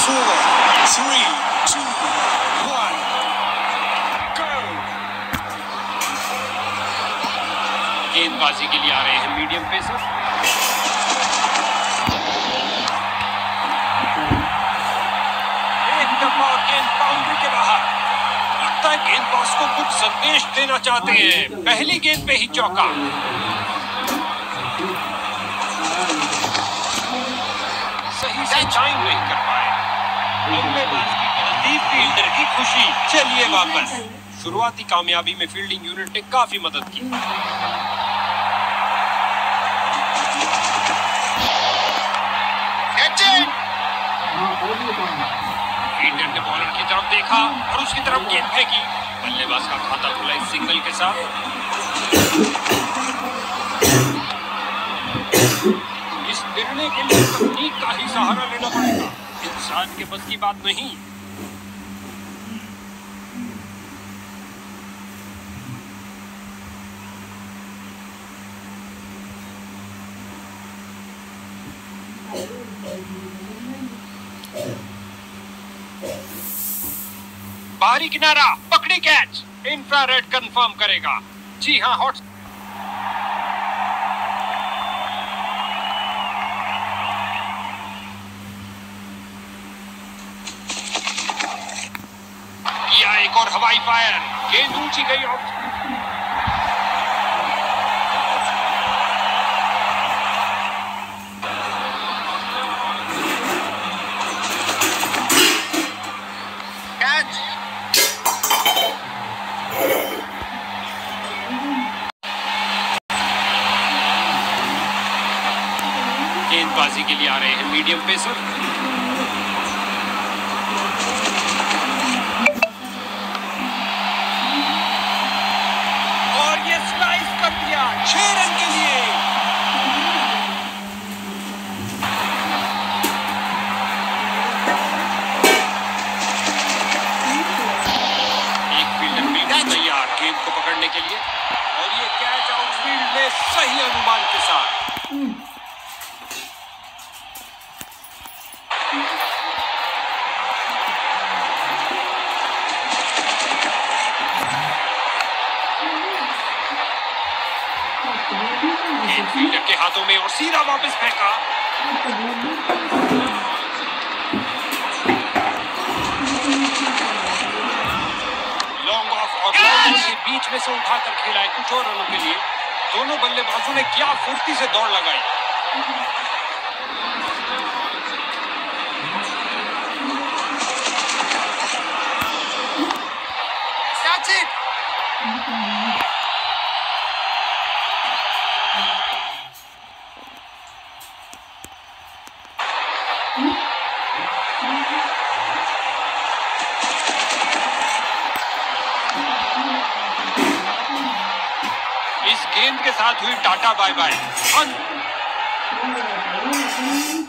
4, 3, 2, 1, go! गेंदबाजी के लिए आ रहे हैं मीडियम पेसर। एक दफा गेंद बाउंड्री के बाहर। लगता है गेंदबाज को कुछ संदेश देना चाहते हैं। पहली गेंद पे ही चौका। सही से टाइम नहीं कर पाए। बल्लेबाज की गलती, फील्डर की खुशी। चलिए वापस। शुरुआती कामयाबी में फील्डिंग यूनिट ने काफी मदद की। फील्डर ने बॉलर की तरफ देखा और उसकी तरफ गेंद फेंकी। बल्लेबाज का खाता खुला इस सिंगल के साथ। इस निर्णय के लिए तकनीक का ही सहारा लेना पड़ेगा। इंसान के बस की बात नहीं। बाहरी किनारा, पकड़ी कैच। इंफ्रारेड कंफर्म करेगा। जी हां, हॉट। किया एक और हवाई फायर। गेंद ऊंची गई और गेंदबाजी के लिए आ रहे हैं मीडियम पेसर। और ये स्लाइस कर दिया 6 रन के लिए। एक फील्डर बिल्कुल तैयार गेंद को पकड़ने के लिए। और ये कैच आउटफील्ड में सही अनुमान के साथ। फील्डर के हाथों में और सीधा वापस फेंका। लॉन्ग ऑफ और लॉन्ग के बीच में से उठाकर खेला है कुछ और रनों के लिए। दोनों बल्लेबाजों ने क्या फुर्ती से दौड़ लगाई। That's it. इस गेंद के साथ हुई टाटा बाय बाय।